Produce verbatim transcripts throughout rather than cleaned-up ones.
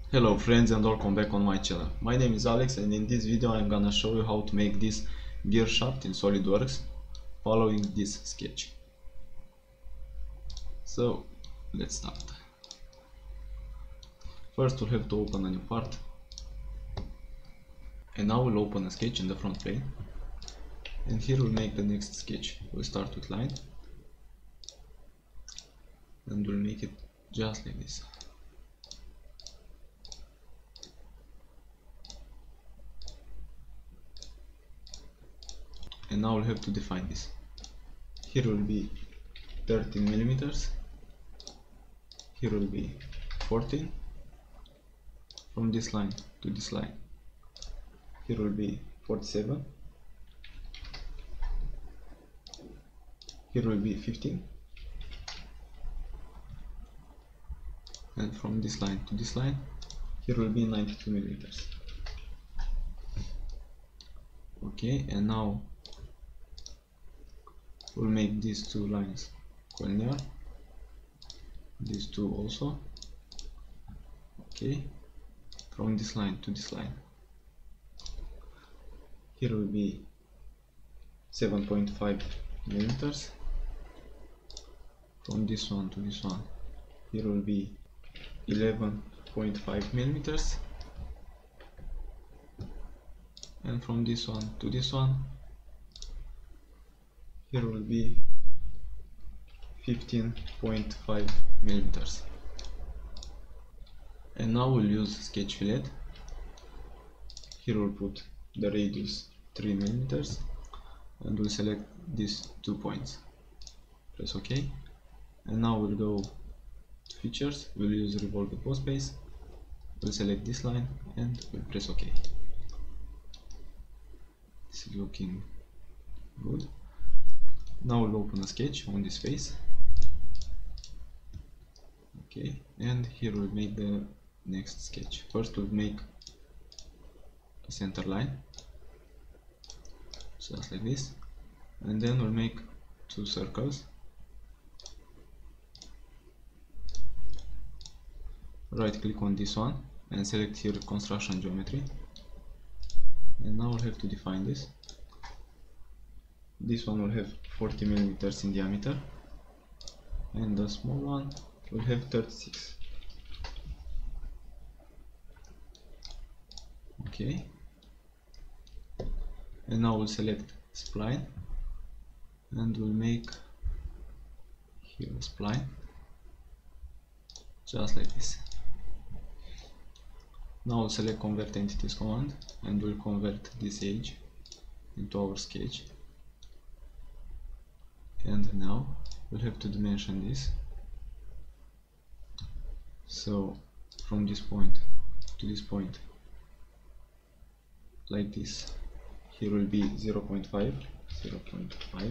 Hello friends and welcome back on my channel. My name is Alex and in this video I'm gonna show you how to make this gear shaft in SolidWorks following this sketch. So let's start. First we'll have to open a new part, and now we'll open a sketch in the front plane, and here we'll make the next sketch. We'll start with line and we'll make it just like this. And now we'll have to define this. Here will be thirteen millimeters, here will be fourteen, from this line to this line here will be forty-seven, here will be fifteen, and from this line to this line here will be ninety-two millimeters. Okay, and now we'll make these two lines collinear, these two also. Okay, from this line to this line here will be seven point five millimeters, from this one to this one here will be eleven point five millimeters, and from this one to this one here will be fifteen point five millimeters. And now we'll use sketch fillet. Here we'll put the radius three millimeters and we'll select these two points. Press OK, and now we'll go to features. We'll use revolve the post base. We'll select this line and we'll press OK. This is looking good. Now we'll open a sketch on this face. Okay, and here we'll make the next sketch. First we'll make a center line, just like this, and then we'll make two circles. Right click on this one and select here construction geometry, and now we'll have to define this. This one will have forty millimeters in diameter, and the small one will have thirty-six. Okay, and now we'll select spline and we'll make here a spline just like this. Now we'll select convert entities command and we'll convert this edge into our sketch. And now we'll have to dimension this. So from this point to this point, like this, here will be zero point five, zero point five,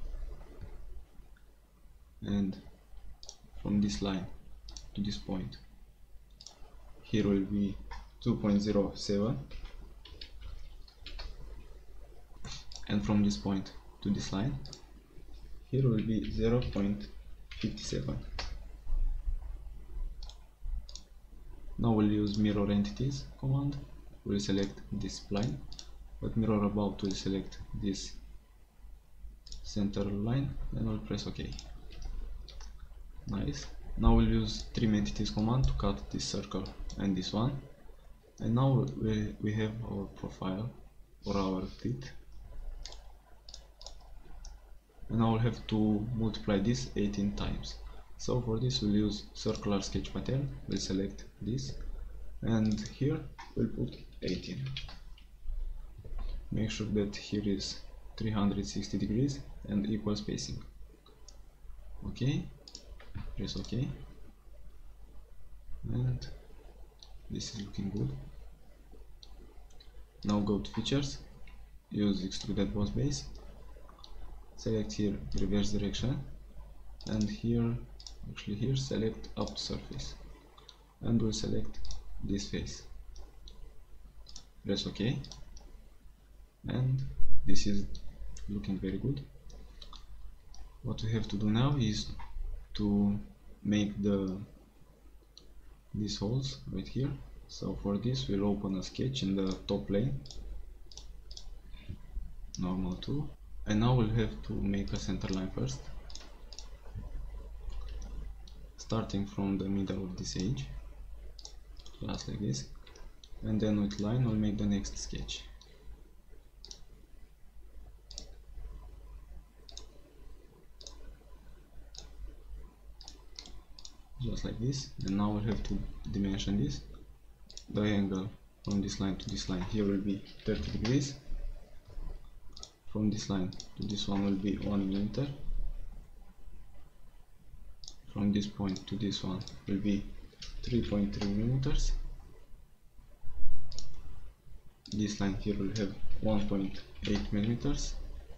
and from this line to this point, here will be two point zero seven, and from this point to this line, here will be zero point five seven. Now we'll use mirror entities command. We'll select this spline, but mirror about will select this center line, and we'll press OK. Nice. Now we'll use trim entities command to cut this circle and this one, and now we, we have our profile or our teeth. And now we'll have to multiply this eighteen times. So for this we'll use circular sketch pattern. We'll select this and here we'll put eighteen. Make sure that here is three hundred sixty degrees and equal spacing. Okay, press OK, and this is looking good. Now go to features, use extruded boss base. Select here reverse direction, and here, actually here, select up to surface, and we'll select this face. Press OK, and this is looking very good. What we have to do now is to make the these holes right here So for this we'll open a sketch in the top plane, normal two, and now we'll have to make a center line first, starting from the middle of this edge, just like this, and then with line we'll make the next sketch. Just like this, and now we'll have to dimension this. The angle from this line to this line here will be thirty degrees. From this line to this one will be one millimeter. From this point to this one will be three point three millimeters. This line here will have one point eight millimeters.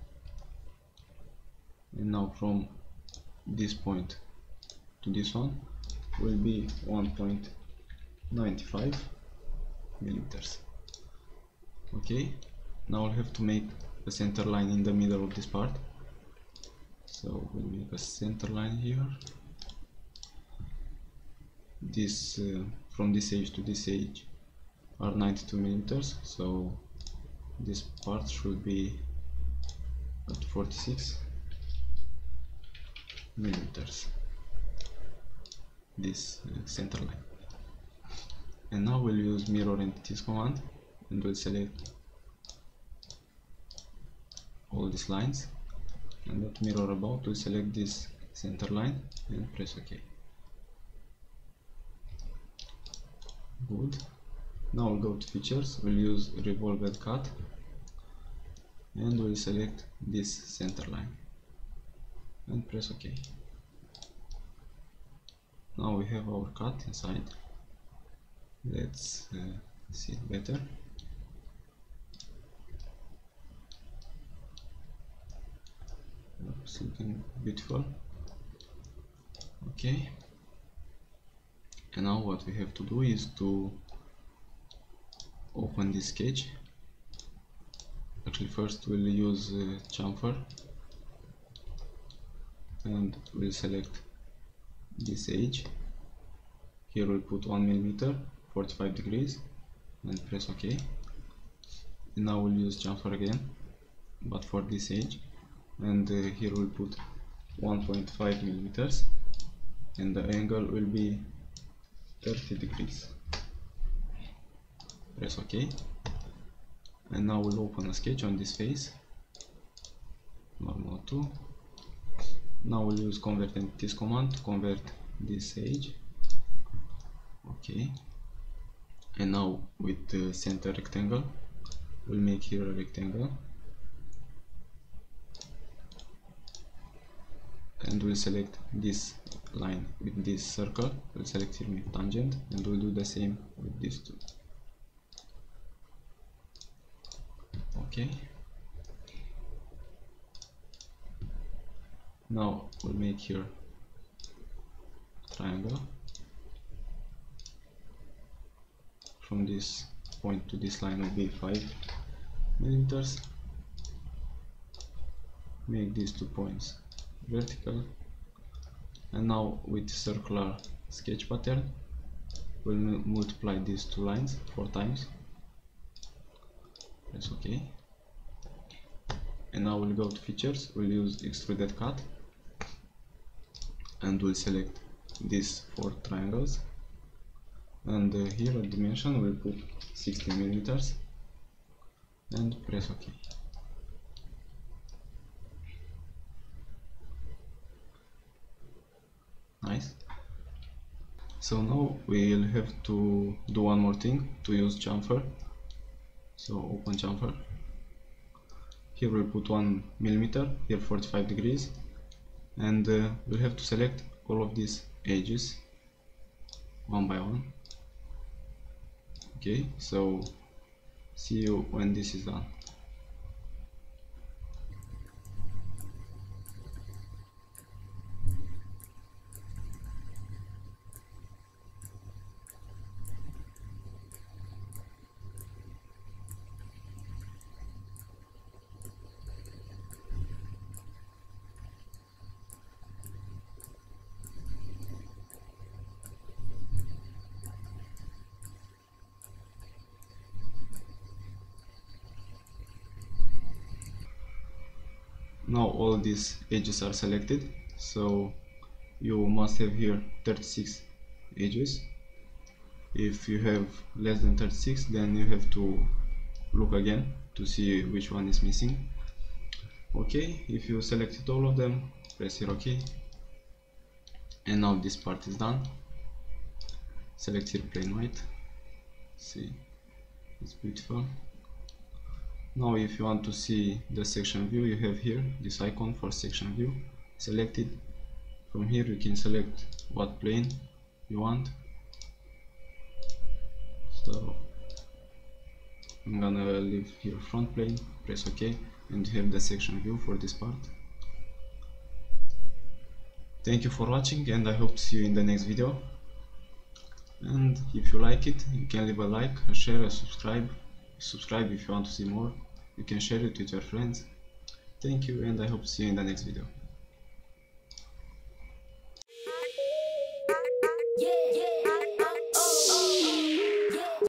And now from this point to this one will be one point nine five millimeters. Okay, now we'll have to make a center line in the middle of this part. So we'll make a center line here. This uh, from this edge to this edge are ninety-two millimeters, so this part should be at forty-six millimeters. This uh, center line. And now we'll use mirror entities command, and we'll select all these lines, and that mirror about will select this center line and press OK. Good. Now we'll go to features, we'll use revolved cut, and we'll select this center line and press OK. Now we have our cut inside. Let's uh, see it better. It's looking beautiful. Okay. And now what we have to do is to open this sketch. Actually, first we'll use uh, chamfer, and we'll select this edge. Here we'll put one millimeter, forty-five degrees, and press OK. And now we'll use chamfer again, but for this edge, and uh, here we'll put one point five millimeters, and the angle will be thirty degrees. Press OK. And now we'll open a sketch on this face, normal two. Now we'll use convert entities command to convert this edge. Okay. And now with the center rectangle, we'll make here a rectangle, and we'll select this line with this circle. We'll select here with tangent, and we'll do the same with these two. Okay. Now we'll make here a triangle. From this point to this line will be five millimeters. Make these two points vertical, and now with circular sketch pattern we'll multiply these two lines four times. Press OK. And now we'll go to features, we'll use extruded cut, and we'll select these four triangles, and uh, here at dimension we'll put sixty millimeters and press OK. Nice. So now we'll have to do one more thing, to use chamfer. So open chamfer. Here we'll put one millimeter, here forty-five degrees, and uh, we'll have to select all of these edges one by one. Okay, so see you when this is done. Now all these edges are selected, so you must have here thirty-six edges. If you have less than thirty-six, then you have to look again to see which one is missing. Okay, if you selected all of them, press here OK, and now this part is done. Select here plain white. See, it's beautiful. Now if you want to see the section view, you have here this icon for section view. Select it. From here you can select what plane you want. So I'm gonna leave here front plane, press OK, and you have the section view for this part. Thank you for watching, and I hope to see you in the next video. And if you like it, you can leave a like, a share, a subscribe. Subscribe if you want to see more. You can share it with your friends. Thank you, and I hope to see you in the next video. Yeah, yeah.